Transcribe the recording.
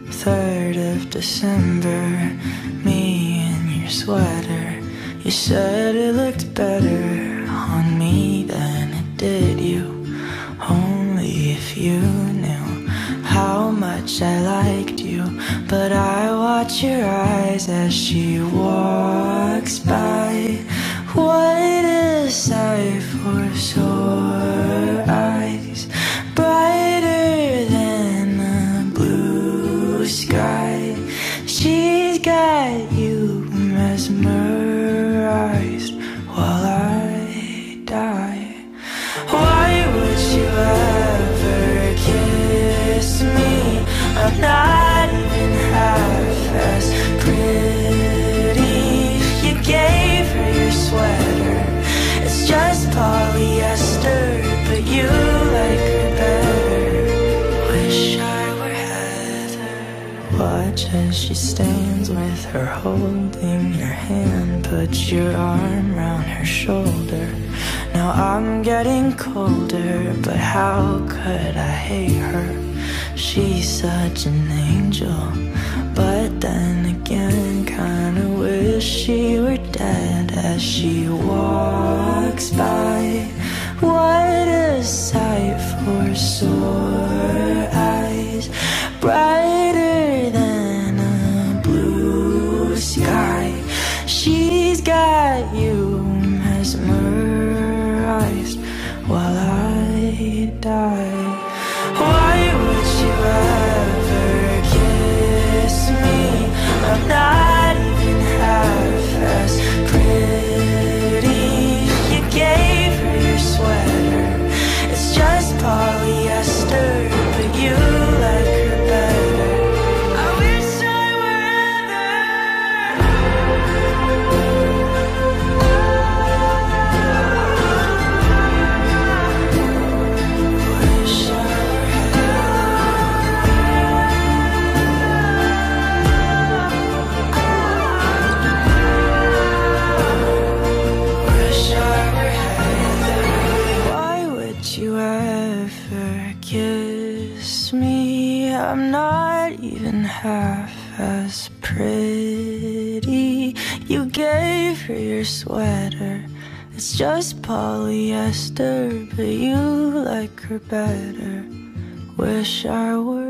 3rd of December, me in your sweater. You said it looked better on me than it did you. Only if you knew how much I liked you. But I watch your eyes as she walks by. What a sight for sore eyes, brighter than the blue sky. She's got you mesmerized while I die. Why would you ever kiss me? I'm not even half as pretty. You gave her your sweater, it's just polyester, but you like her better. Wish I were Heather. Watch as she stands with her holding your hand. Put your arm round her shoulder. Now I'm getting colder, but how could I hate her? She's such an angel, but then again kinda wish she were dead as she walks by. What a sight for sore eyes, brighter than a blue sky. She's got you mesmerized while I die. Why would you ever kiss me? I'm not even half as pretty. You gave her your sweater, it's just polyester, but you like her better. I wish I were kiss me? I'm not even half as pretty. You gave her your sweater, it's just polyester, but you like her better. Wish I were